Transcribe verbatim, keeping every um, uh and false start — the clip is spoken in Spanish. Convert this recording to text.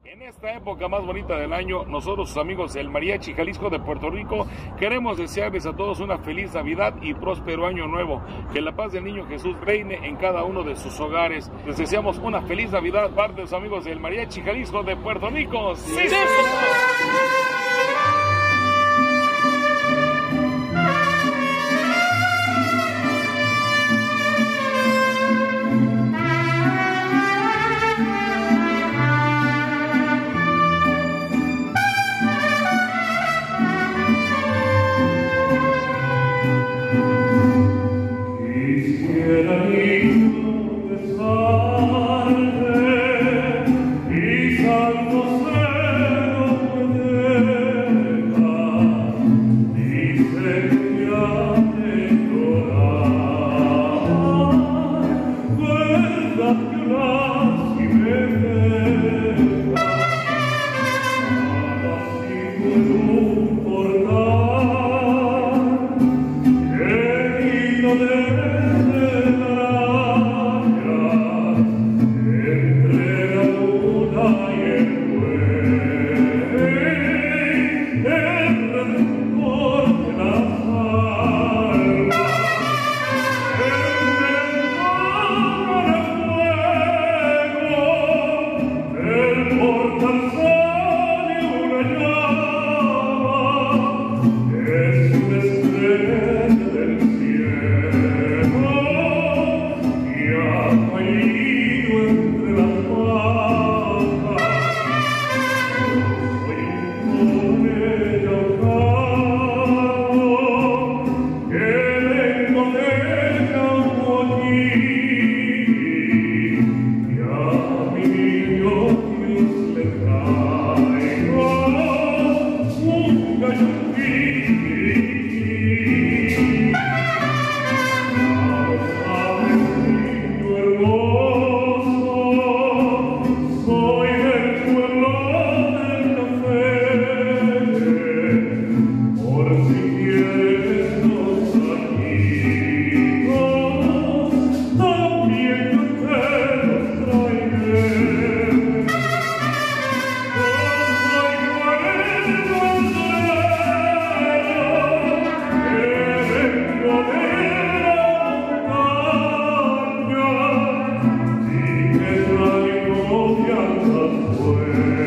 En esta época más bonita del año, nosotros, sus amigos del Mariachi Jalisco de Puerto Rico, queremos desearles a todos una feliz Navidad y próspero año nuevo. Que la paz del Niño Jesús reine en cada uno de sus hogares. Les deseamos una feliz Navidad, parte de sus amigos del Mariachi Jalisco de Puerto Rico. ¡Sí, sí, sí! Well